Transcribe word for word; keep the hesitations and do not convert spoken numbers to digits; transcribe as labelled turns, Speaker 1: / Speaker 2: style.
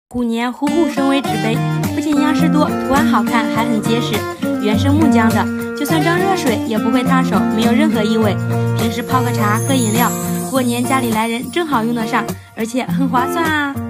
Speaker 1: 虎年虎虎生威纸杯，不仅样式多，图案好看，还很结实，原生木浆的，就算装热水也不会烫手，没有任何异味。平时泡个茶、喝饮料，过年家里来人正好用得上，而且很划算啊！